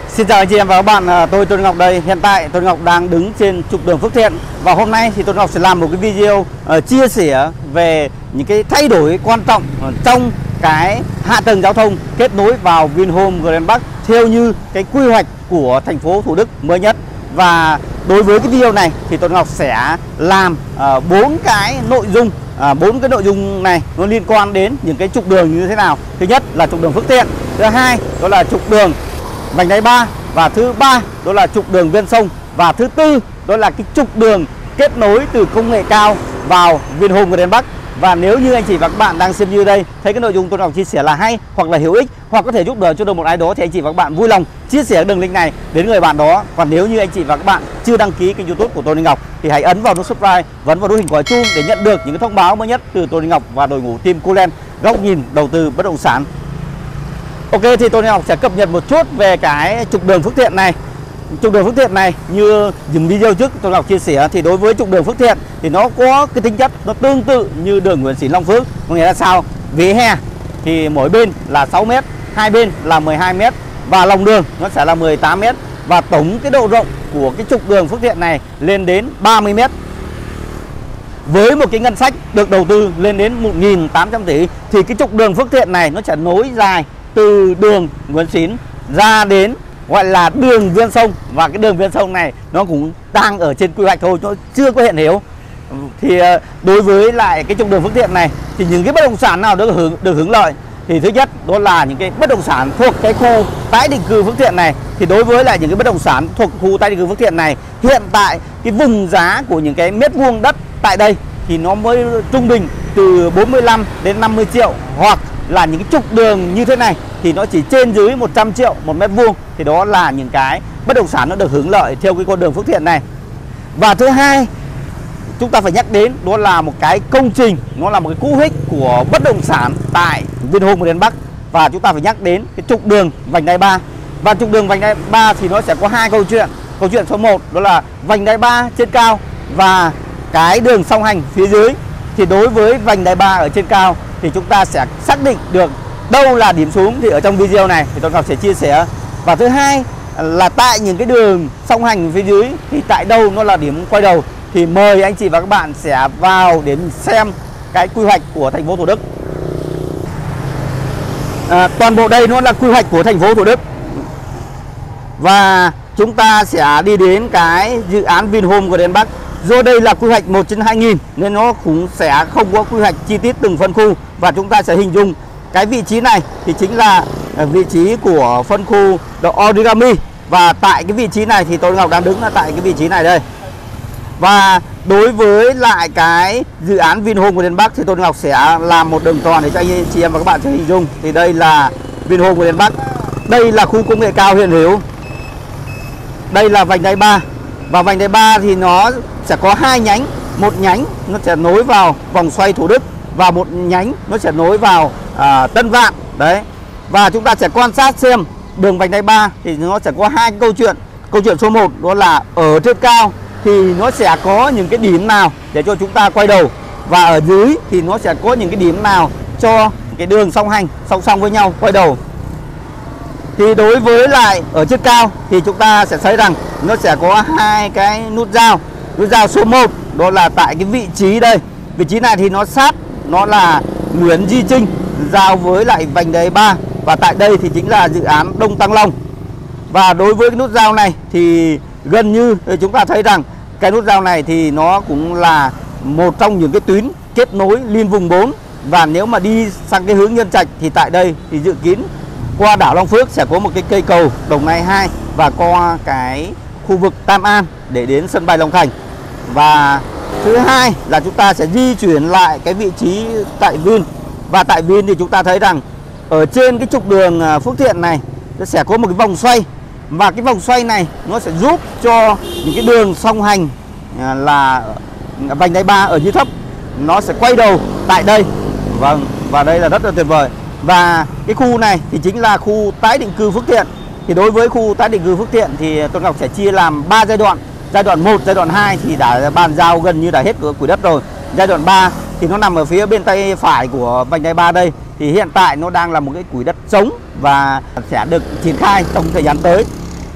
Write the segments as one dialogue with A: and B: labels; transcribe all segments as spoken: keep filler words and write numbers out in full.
A: Xin chào anh chị em và các bạn, tôi Tôn Ngọc đây. Hiện tại Tôn Ngọc đang đứng trên trục đường Phước Thiện. Và hôm nay thì Tôn Ngọc sẽ làm một cái video uh, chia sẻ về những cái thay đổi quan trọng trong cái hạ tầng giao thông kết nối vào Vinhome Grand Park theo như cái quy hoạch của thành phố Thủ Đức mới nhất. Và đối với cái video này thì Tôn Ngọc sẽ làm bốn uh, cái nội dung bốn uh, cái nội dung này nó liên quan đến những cái trục đường như thế nào. Thứ nhất là trục đường Phước Thiện, thứ hai đó là trục đường vành đai ba, và thứ ba đó là trục đường ven sông, và thứ tư đó là cái trục đường kết nối từ công nghệ cao vào Vinhome Grand Park. Và nếu như anh chị và các bạn đang xem video đây thấy cái nội dung Tôn Ngọc chia sẻ là hay hoặc là hữu ích hoặc có thể giúp đỡ cho được một ai đó thì anh chị và các bạn vui lòng chia sẻ đường link này đến người bạn đó. Còn nếu như anh chị và các bạn chưa đăng ký kênh YouTube của Tôn Ngọc thì hãy ấn vào nút subscribe, ấn vào nút hình quả chuông để nhận được những cái thông báo mới nhất từ Tôn Ngọc và đội ngũ team Coolend, góc nhìn đầu tư bất động sản. Ok, thì Tôn Ngọc sẽ cập nhật một chút về cái trục đường Phước Thiện này. Trục đường Phước Thiện này như những video trước Tôn Ngọc chia sẻ thì đối với trục đường Phước Thiện thì nó có cái tính chất nó tương tự như đường Nguyễn Xí Long Phước. Có nghĩa là sao? Vỉa hè thì mỗi bên là sáu mét, hai bên là mười hai mét, và lòng đường nó sẽ là mười tám mét, và tổng cái độ rộng của cái trục đường Phước Thiện này lên đến ba mươi mét. Với một cái ngân sách được đầu tư lên đến một nghìn tám trăm tỷ thì cái trục đường Phước Thiện này nó sẽ nối dài từ đường Nguyễn Xín ra đến gọi là đường ven sông. Và cái đường ven sông này nó cũng đang ở trên quy hoạch thôi, nó chưa có hiện hữu. Thì đối với lại cái trục đường Phước Thiện này thì những cái bất động sản nào được hưởng được hưởng lợi thì thứ nhất đó là những cái bất động sản thuộc cái khu tái định cư Phước Thiện này. Thì đối với lại những cái bất động sản thuộc khu tái định cư Phước Thiện này, hiện tại cái vùng giá của những cái mét vuông đất tại đây thì nó mới trung bình từ bốn mươi lăm đến năm mươi triệu, hoặc là những cái trục đường như thế này thì nó chỉ trên dưới một trăm triệu một mét vuông. Thì đó là những cái bất động sản nó được hưởng lợi theo cái con đường Phước Thiện này. Và thứ hai chúng ta phải nhắc đến đó là một cái công trình, nó là một cái cú hích của bất động sản tại Vinhome Grand Park. Và chúng ta phải nhắc đến cái trục đường vành đai ba. Và trục đường vành đai ba thì nó sẽ có hai câu chuyện. Câu chuyện số một đó là vành đai ba trên cao và cái đường song hành phía dưới. Thì đối với vành đai ba ở trên cao thì chúng ta sẽ xác định được đâu là điểm xuống, thì ở trong video này thì Tôn Ngọc sẽ chia sẻ. Và thứ hai là tại những cái đường song hành phía dưới thì tại đâu nó là điểm quay đầu, thì mời anh chị và các bạn sẽ vào đến xem cái quy hoạch của thành phố Thủ Đức. À, toàn bộ đây nó là quy hoạch của thành phố Thủ Đức. Và chúng ta sẽ đi đến cái dự án Vinhome Grand Park. Do đây là quy hoạch một trên hai nghìn nên nó cũng sẽ không có quy hoạch chi tiết từng phân khu. Và chúng ta sẽ hình dung cái vị trí này thì chính là vị trí của phân khu The Origami. Và tại cái vị trí này thì Tôn Ngọc đang đứng là tại cái vị trí này đây. Và đối với lại cái dự án Vinhome Grand Park thì Tôn Ngọc sẽ làm một đường tròn để cho anh chị em và các bạn sẽ hình dung. Thì đây là Vinhome Grand Park. Đây là khu công nghệ cao hiện hữu. Đây là vành đai ba. Và vành đai ba thì nó sẽ có hai nhánh. Một nhánh nó sẽ nối vào vòng xoay Thủ Đức, và một nhánh nó sẽ nối vào à, Tân Vạn. Đấy. Và chúng ta sẽ quan sát xem đường vành đai ba thì nó sẽ có hai câu chuyện. Câu chuyện số một đó là ở trên cao thì nó sẽ có những cái điểm nào để cho chúng ta quay đầu, và ở dưới thì nó sẽ có những cái điểm nào cho cái đường song hành song song với nhau quay đầu. Thì đối với lại ở trên cao thì chúng ta sẽ thấy rằng nó sẽ có hai cái nút giao. Nút giao số một đó là tại cái vị trí đây. Vị trí này thì nó sát, nó là Nguyễn Duy Trinh giao với lại vành đai ba. Và tại đây thì chính là dự án Đông Tăng Long. Và đối với cái nút giao này thì gần như chúng ta thấy rằng cái nút giao này thì nó cũng là một trong những cái tuyến kết nối liên vùng bốn. Và nếu mà đi sang cái hướng Nhân Trạch thì tại đây thì dự kiến qua đảo Long Phước sẽ có một cái cây cầu Đồng Nai hai, và qua cái khu vực Tam An để đến sân bay Long Thành. Và thứ hai là chúng ta sẽ di chuyển lại cái vị trí tại Vin. Và tại Vin thì chúng ta thấy rằng ở trên cái trục đường Phước Thiện này nó sẽ có một cái vòng xoay. Và cái vòng xoay này nó sẽ giúp cho những cái đường song hành là vành đai ba ở dưới thấp nó sẽ quay đầu tại đây. Vâng, và đây là rất là tuyệt vời. Và cái khu này thì chính là khu tái định cư Phước Thiện. Thì đối với khu tái định cư Phước Thiện thì Tôn Ngọc sẽ chia làm ba giai đoạn. Giai đoạn một, giai đoạn hai thì đã bàn giao gần như đã hết quỹ đất rồi. Giai đoạn ba thì nó nằm ở phía bên tay phải của vành đai ba đây. Thì hiện tại nó đang là một cái quỹ đất trống và sẽ được triển khai trong thời gian tới.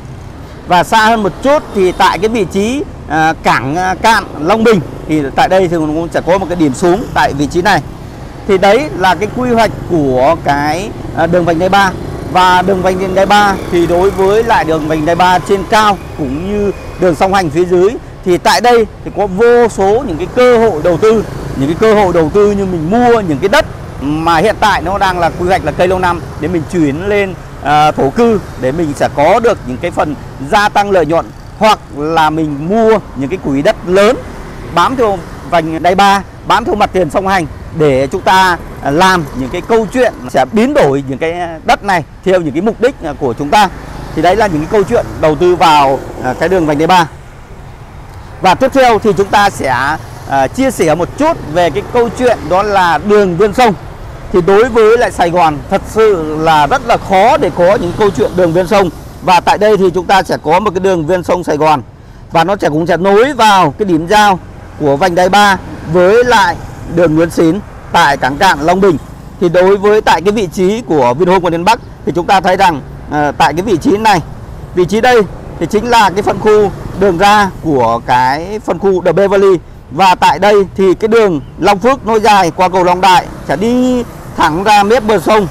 A: Và xa hơn một chút thì tại cái vị trí à, cảng à, cạn Long Bình thì tại đây thì cũng sẽ có một cái điểm xuống tại vị trí này. Thì đấy là cái quy hoạch của cái à, đường vành đai ba. Và đường vành đai ba thì đối với lại đường vành đai ba trên cao cũng như đường song hành phía dưới thì tại đây thì có vô số những cái cơ hội đầu tư, những cái cơ hội đầu tư như mình mua những cái đất mà hiện tại nó đang là quy hoạch là cây lâu năm để mình chuyển lên à, thổ cư để mình sẽ có được những cái phần gia tăng lợi nhuận, hoặc là mình mua những cái quỹ đất lớn bám theo vành đai ba, bám theo mặt tiền song hành để chúng ta làm những cái câu chuyện sẽ biến đổi những cái đất này theo những cái mục đích của chúng ta. Thì đấy là những cái câu chuyện đầu tư vào cái đường vành đai ba. Và tiếp theo thì chúng ta sẽ uh, chia sẻ một chút về cái câu chuyện đó là đường ven sông. Thì đối với lại Sài Gòn thật sự là rất là khó để có những câu chuyện đường ven sông. Và tại đây thì chúng ta sẽ có một cái đường ven sông Sài Gòn, và nó sẽ cũng sẽ nối vào cái điểm giao của vành đai ba với lại đường Nguyễn Xín tại cảng cạn Long Bình. Thì đối với tại cái vị trí của Vinhome Garden Bắc thì chúng ta thấy rằng uh, tại cái vị trí này, vị trí đây thì chính là cái phân khu đường ra của cái phân khu The Beverly. Và tại đây thì cái đường Long Phước nối dài qua cầu Long Đại sẽ đi thẳng ra mép bờ sông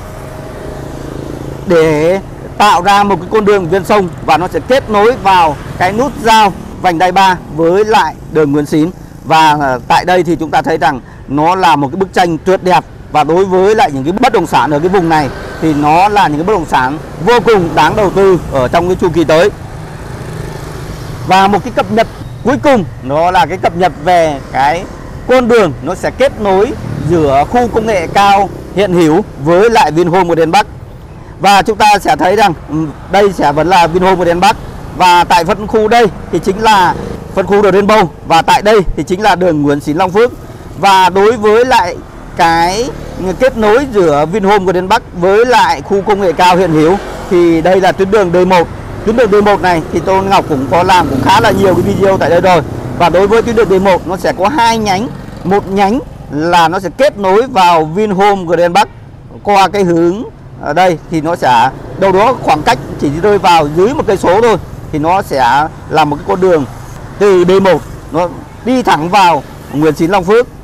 A: để tạo ra một cái con đường ven sông, và nó sẽ kết nối vào cái nút giao vành đai ba với lại đường Nguyễn Xín. Và tại đây thì chúng ta thấy rằng nó là một cái bức tranh tuyệt đẹp. Và đối với lại những cái bất động sản ở cái vùng này thì nó là những cái bất động sản vô cùng đáng đầu tư ở trong cái chu kỳ tới. Và một cái cập nhật cuối cùng nó là cái cập nhật về cái con đường nó sẽ kết nối giữa khu công nghệ cao hiện hữu với lại Vinhome Garden Bắc. Và chúng ta sẽ thấy rằng đây sẽ vẫn là Vinhome Garden Bắc, và tại phân khu đây thì chính là phân khu The Rainbow, và tại đây thì chính là đường Nguyễn Xín Long Phước. Và đối với lại cái kết nối giữa Vinhome Garden Bắc với lại khu công nghệ cao hiện hữu thì đây là tuyến đường D một. Tuyến đường D một này thì Tôn Ngọc cũng có làm cũng khá là nhiều cái video tại đây rồi. Và đối với tuyến đường D một nó sẽ có hai nhánh. Một nhánh là nó sẽ kết nối vào Vinhome Garden Bắc qua cái hướng ở đây thì nó sẽ đâu đó khoảng cách chỉ rơi vào dưới một cây số thôi, thì nó sẽ là một cái con đường từ D một nó đi thẳng vào Nguyễn Xín Long Phước.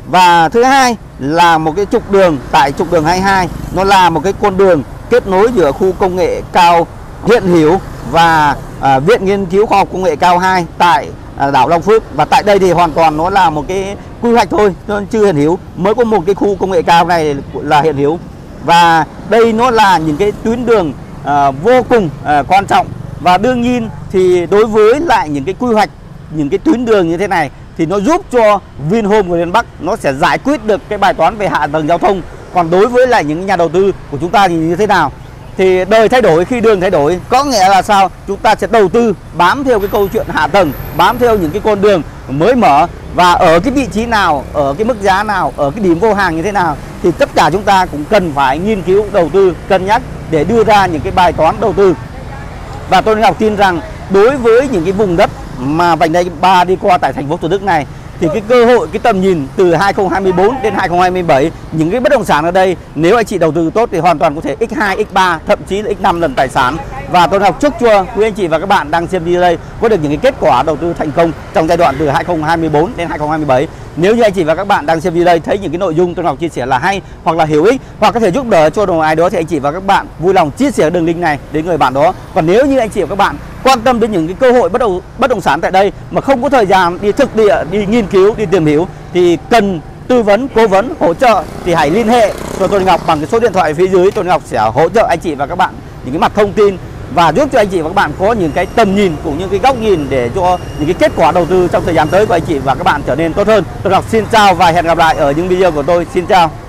A: Và thứ hai là một cái trục đường tại trục đường hai mươi hai, nó là một cái con đường kết nối giữa khu công nghệ cao hiện hữu và à, Viện Nghiên cứu Khoa học Công nghệ cao hai tại à, đảo Long Phước. Và tại đây thì hoàn toàn nó là một cái quy hoạch thôi, nó chưa hiện hữu, mới có một cái khu công nghệ cao này là hiện hữu. Và đây nó là những cái tuyến đường à, vô cùng à, quan trọng. Và đương nhiên thì đối với lại những cái quy hoạch, những cái tuyến đường như thế này thì nó giúp cho Vinhome Garden Bắc nó sẽ giải quyết được cái bài toán về hạ tầng giao thông. Còn đối với lại những nhà đầu tư của chúng ta thì như thế nào? Thì đời thay đổi khi đường thay đổi, có nghĩa là sao? Chúng ta sẽ đầu tư bám theo cái câu chuyện hạ tầng, bám theo những cái con đường mới mở, và ở cái vị trí nào, ở cái mức giá nào, ở cái điểm vô hàng như thế nào thì tất cả chúng ta cũng cần phải nghiên cứu, đầu tư, cân nhắc để đưa ra những cái bài toán đầu tư. Và tôi Ngọc tin rằng đối với những cái vùng đất mà vành đai ba đi qua tại thành phố Thủ Đức này thì cái cơ hội, cái tầm nhìn từ hai không hai tư đến hai không hai bảy, những cái bất động sản ở đây nếu anh chị đầu tư tốt thì hoàn toàn có thể x hai, x ba, thậm chí là x năm lần tài sản. Và tôi Ngọc chúc cho quý anh chị và các bạn đang xem video đây có được những cái kết quả đầu tư thành công trong giai đoạn từ hai không hai tư đến hai không hai bảy. Nếu như anh chị và các bạn đang xem video đây thấy những cái nội dung tôi Ngọc chia sẻ là hay hoặc là hữu ích, hoặc có thể giúp đỡ cho đồng ai đó, thì anh chị và các bạn vui lòng chia sẻ đường link này đến người bạn đó. Còn nếu như anh chị và các bạn quan tâm đến những cái cơ hội bất động bất động sản tại đây mà không có thời gian đi thực địa, đi nghiên cứu, đi tìm hiểu thì cần tư vấn, cố vấn, hỗ trợ thì hãy liên hệ cho Tôn Ngọc bằng cái số điện thoại phía dưới. Tôn Ngọc sẽ hỗ trợ anh chị và các bạn những cái mặt thông tin và giúp cho anh chị và các bạn có những cái tầm nhìn cũng như cái góc nhìn để cho những cái kết quả đầu tư trong thời gian tới của anh chị và các bạn trở nên tốt hơn. Tôn Ngọc xin chào và hẹn gặp lại ở những video của tôi. Xin chào.